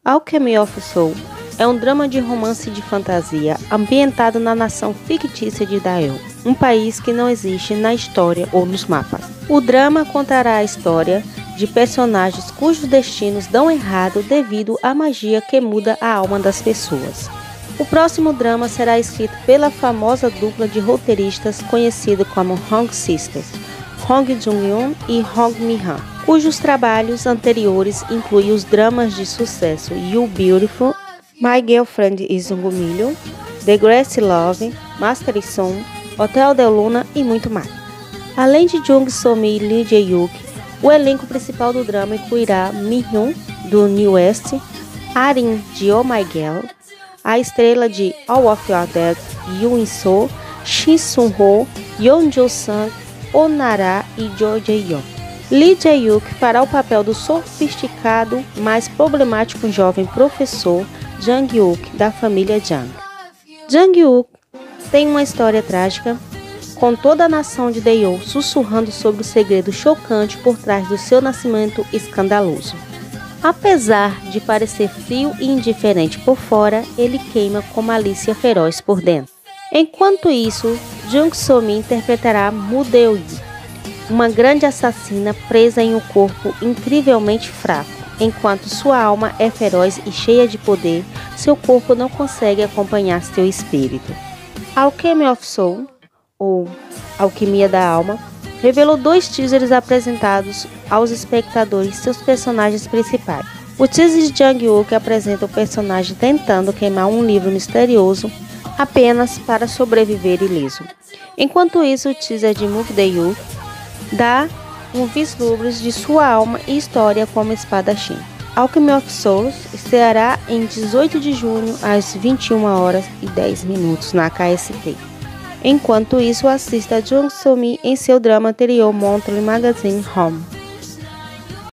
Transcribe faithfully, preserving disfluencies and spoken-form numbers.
Alchemy of Soul é um drama de romance de fantasia ambientado na nação fictícia de Dael, um país que não existe na história ou nos mapas. O drama contará a história de personagens cujos destinos dão errado devido à magia que muda a alma das pessoas. O próximo drama será escrito pela famosa dupla de roteiristas conhecida como Hong Sisters, Hong Jung-yoon e Hong Mi-han, cujos trabalhos anteriores incluem os dramas de sucesso You Beautiful, My Girlfriend is um Million, The Grace Love, Master Song, Hotel Del Luna e muito mais. Além de Jung So-mi e Lee Jae-hyuk, o elenco principal do drama incluirá Mi-hyun, do New West, Arin, de Oh My Girl, a estrela de All of Your Dead, Yoon In-soo, Shin Sun-ho, Yeon Jo-sang, Onara e Jo Jae-young. Lee Jae-hyuk fará o papel do sofisticado, mas problemático jovem professor Jang-hyuk, da família Jang. Jang-hyuk tem uma história trágica, com toda a nação de Daeol sussurrando sobre o segredo chocante por trás do seu nascimento escandaloso. Apesar de parecer frio e indiferente por fora, ele queima com malícia feroz por dentro. Enquanto isso, Jung So-mi interpretará Mu Deo-yi, uma grande assassina presa em um corpo incrivelmente fraco. Enquanto sua alma é feroz e cheia de poder, seu corpo não consegue acompanhar seu espírito. Alchemy of Soul, ou Alquimia da Alma, revelou dois teasers apresentados aos espectadores seus personagens principais. O teaser de Jang-hyuk apresenta o personagem tentando queimar um livro misterioso apenas para sobreviver ileso. Enquanto isso, o teaser de Mu Deo-yi dá um vislumbre de sua alma e história como espadachim. Alchemy of Souls estreará em dezoito de junho às vinte e uma horas e dez minutos na K S T. Enquanto isso, assista Jung So-mi em seu drama anterior Monthly Magazine Home.